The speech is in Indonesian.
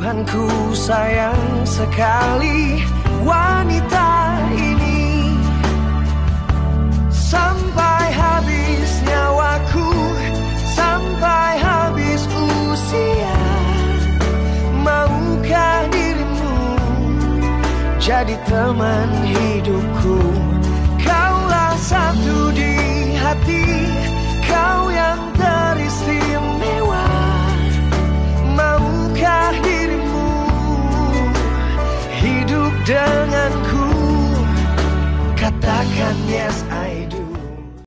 Tuhanku sayang sekali wanita ini. Sampai habis nyawaku, sampai habis usia, maukah dirimu jadi teman hidupku? Kaulah satu di hati, kau yang teristimewa. Maukah dirimu hidup denganku? Katakan yes